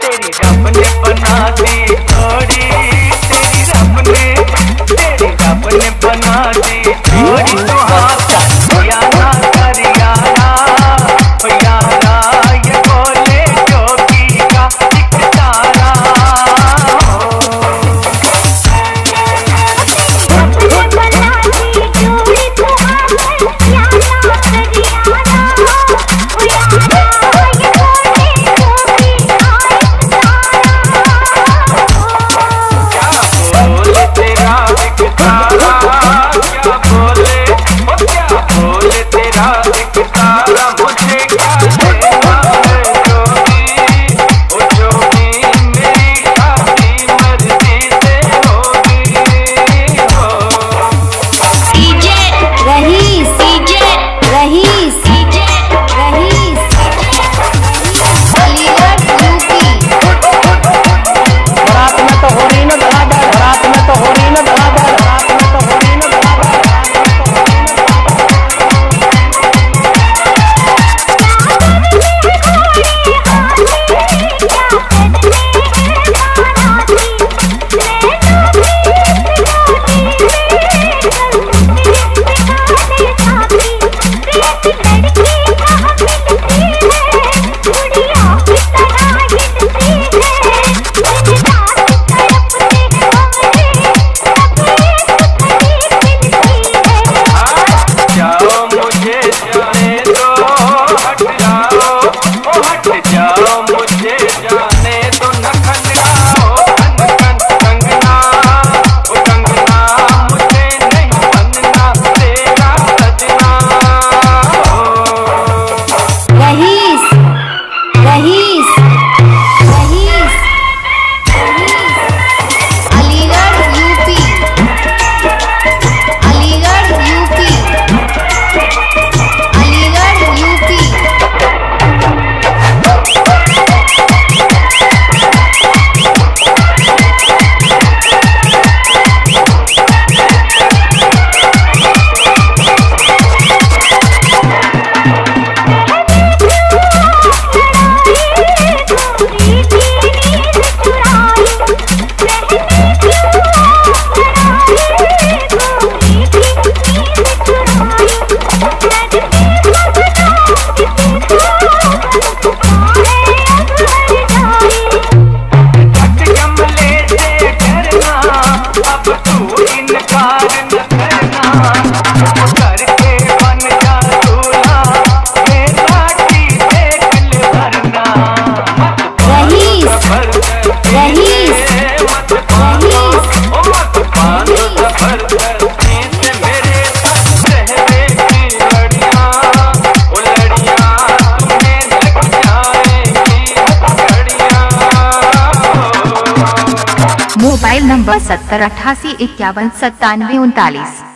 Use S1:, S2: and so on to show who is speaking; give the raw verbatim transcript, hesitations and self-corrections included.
S1: तेरी रब ने बना दी जोड़ी, तेरी रब ने तेरी रब ने बना दी जोड़ी। तो हाथ दिया ना कर यारा, ओ यारा ये बोले जोगी का एक तारा।
S2: मोबाइल नंबर सत्तर अट्ठासी इक्यावन सत्तानवे उनतालीस।